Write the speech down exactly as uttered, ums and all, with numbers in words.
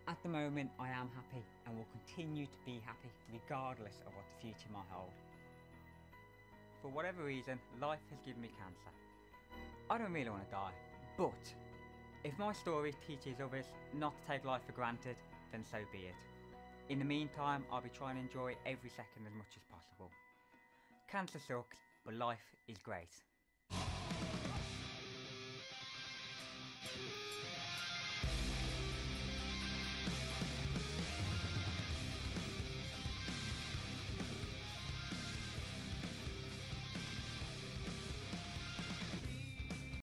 At the moment, I am happy and will continue to be happy regardless of what the future might hold. For whatever reason, life has given me cancer. I don't really want to die, but if my story teaches others not to take life for granted, then so be it. In the meantime, I'll be trying to enjoy every second as much as possible. Cancer sucks, but life is great.